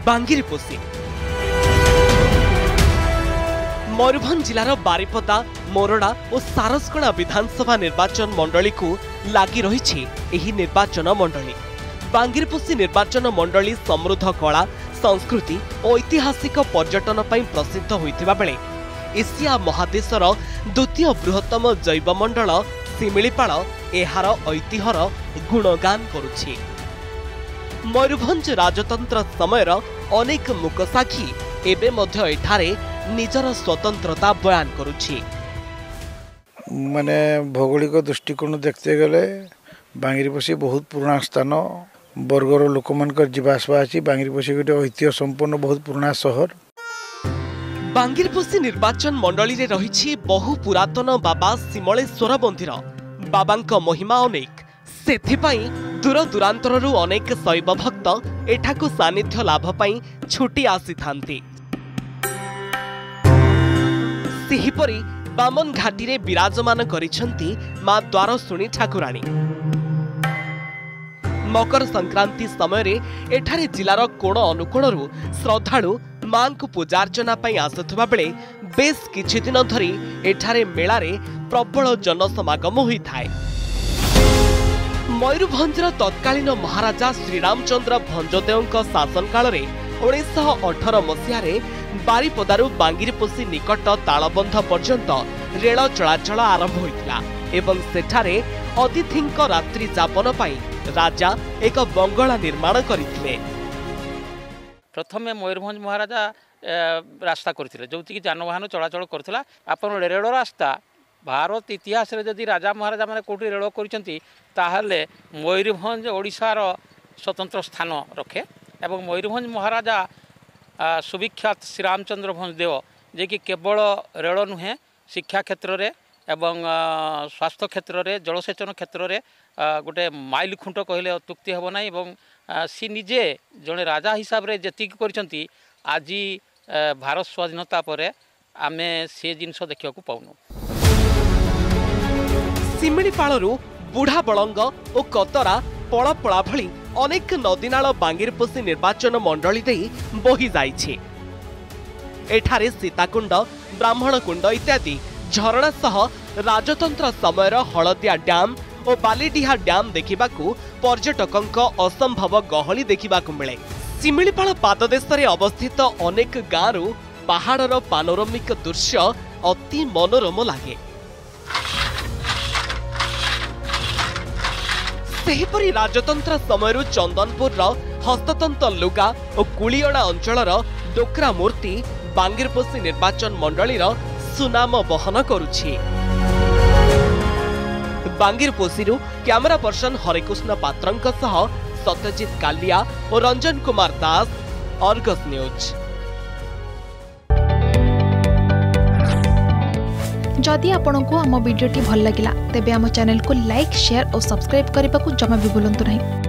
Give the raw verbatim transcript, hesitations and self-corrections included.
बांगिरपोषी मयूरभंज जिलार बारिपदा मोरडा और सारसकणा विधानसभा निर्वाचन मंडली को लगी रही एही निर्वाचन मंडली। बांगिरपोषी निर्वाचन मंडली समृद्ध कला संस्कृति और ऐतिहासिक पर्यटन पर प्रसिद्ध होइतिबा बेले एशिया महादेशर द्वितीय बृहत्तम जैवमंडल शिमिलीपाल एहार ऐतिह्यर गुणगान करुछि। मयूरभंज राजतंत्र समयर अनेक मुकसाक्षी एबे मध्य एठारे निजर स्वतंत्रता बयान करुछि। माने भौगोलिक दृष्टिकोण देखते गले बांगिरपोषी बहुत पुराना स्थान बर्गर लोक मानकर जीवासवा अछि। बांगिरपोषी गोटे ऐतिह्य संपन्न बहुत पुराना शहर। बांगिरपोषी निर्वाचन मंडली रे रहिछि बहु पुरातन बाबा सिमलेश्वर मंदिर। बाबांक महिमा अनेक सेथिपाई दूर दूरांतरु अनेक शैव भक्त एठाकु सानिध्य लाभ पाई छुटी आसी थांती। सेहिपरि बामन घाटी रे विराजमान करिसंती मां द्वारशुणी ठाकुराणी। मकर संक्रांति समय रे एठारे जिलार कोण अनुकोणरू श्रद्धालु मां को पूजार्चना पाई आसुथबा बेले बेस किछि दिन धरी एठारे मेला रे प्रबल जनसमागम होइथाय। मयूरभंजर तत्कालीन महाराजा श्रीरामचंद्र भंजदेवଙ୍କ शासन काल रे उन्नीस अठारह मसीह बारिपदारू बांगिरपोषी निकट तालबंध पर्यंत रेल चलाचल आरंभ होइतिला एवं सेठारे अतिथिंक रात्रि जापन पाई राजा एक बंगला निर्माण करथिले। प्रथम मयूरभंज महाराजा रास्ता करथिले जोति कि जानवाहन चलाचल करथिला। आपण रेल रास्ता भारत इतिहास रे जदि राजा महाराजा माने कोठी रेल करिसंती ताहले मयूरभंज ओडिशार स्वतंत्र स्थान रखे एवं मयूरभंज महाराजा सुविख्यात श्रीरामचंद्र भंजदेव जे कि केवल रेल नुहे शिक्षा क्षेत्र रे एवं स्वास्थ्य क्षेत्र रे जलसेचन क्षेत्र रे गोटे माइल खुंट कहले अत्युक्ति हेब ना। एवं सी निजे जड़े राजा हिसाब रे जेतिक करिसंती आज भारत स्वाधीनता पर आमे से जिनस देखिया को पाउनु। शिमिलीपालरू बुढ़ा बलंग और कतरा पड़ापड़ा भली अनेक नदीनाल बांगिरपोषी निर्वाचन मंडली दे बही जाइछे। एठारे सीताकुंड ब्राह्मणकुंड इत्यादि झरणा सह राजतंत्र समयर हलदिया डैम और बालीडीहा डैम देखिबाकू पर्यटकंक असंभव गहली देखिबाकू मिले। शिमिलीपाल पाददेश रे अवस्थित अनेक गाँव पहाड़र पानोरमिक दृश्य अति मनोरम लगे। सेहिपरि राजतंत्र समयरु चंदनपुर हस्ततंत लुगा और कुलियणा अंचलर डोकरा मूर्ति बांगिरपोषी निर्वाचन मंडलीर सुनाम बहन करुछि। बांगिरपोषीरु कैमरा पर्सन हरिकृष्ण पात्रंक सह सत्यजित कालिया और रंजन कुमार दास, अर्गस न्यूज। जदि आपंक आम भिडी भल लगा तेब आम चैनल को लाइक शेयर और सब्सक्राइब करने को जमा भी भूलु नहीं।